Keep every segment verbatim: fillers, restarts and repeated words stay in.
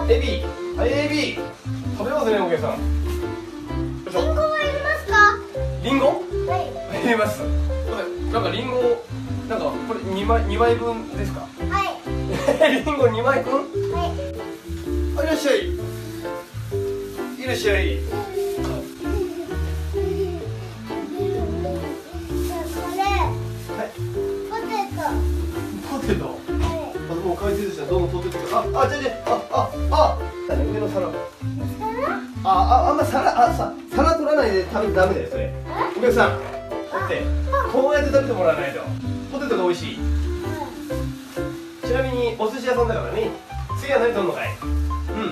エビ、はい、エビ食べますね、お客さん。 リンゴはいりますか？ リンゴはい。 いります。これなんかリンゴ、なんかこれにまい、にまいぶんですか？ はい。 リンゴにまいぶん？ はい。 あ、いらっしゃい。いらっしゃい。ポテト。あ、もう回転寿司はどうも取ってくる。あ、あ、じゃじゃ、あ、あ、あ、上の皿。あ、あ、あんま皿、あ、さ、皿取らないで食べてダメだよ、それ。お客さん、だって、こうやって食べてもらわないと。ポテトが美味しい。ちなみに、お寿司屋さんだからね。次は何取るのかい。うん。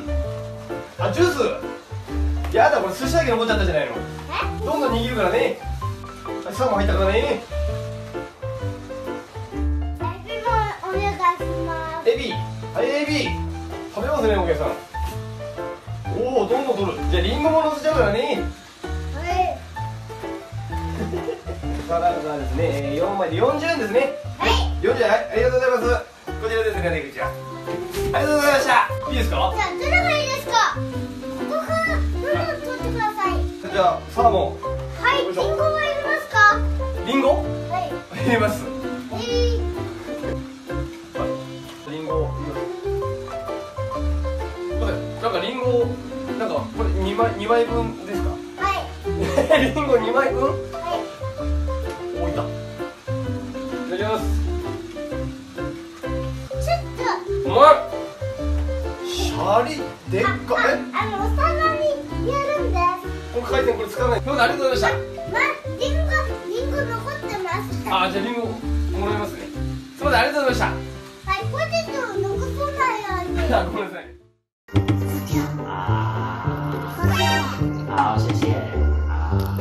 あ、ジュース。やだ、これ寿司だけ残っちゃったじゃないの。どんどん握るからね。サーモン入ったからね。エビ、はい、エビ食べますね、お客さん。おお、どんどん取る。じゃあリンゴも乗せちゃうからね。 はい。 サラダですね、よんまいでよんじゅうえんですね。 はい。 よんじゅうえん、はい、ありがとうございます。こちらですね、出口は。ありがとうございました。いいですか？ じゃあどれがいいですか？ここからどんどん取ってください。 じゃあサーモン。 はい。リンゴはいりますか？ リンゴ？ はい。 いります。 えーリンゴ。これなんかリンゴ、なんかこれにまい、にまいぶんですか？ はい。 リンゴにまいぶん？ はい。 お、いた。いただきます。 ちょっと。 うまい。シャリでっか。え、 あのお皿にやるんです。 この回転これ使わない。どうもありがとうございましま、リンゴ、リンゴ残ってます。 た。あ、じゃあリンゴもらいますね。すみません、ありがとうございまはい、ポテトを残さないように。 した。あ、ごめんなさい。 好，谢谢。好。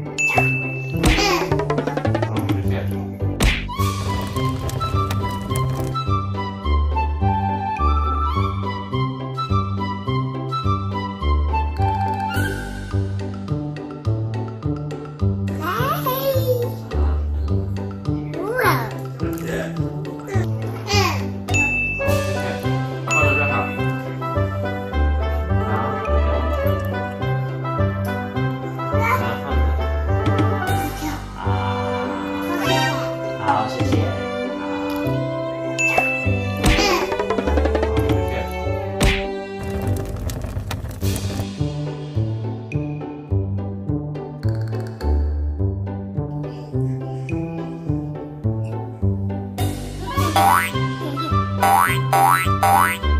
好，谢谢。 Bye.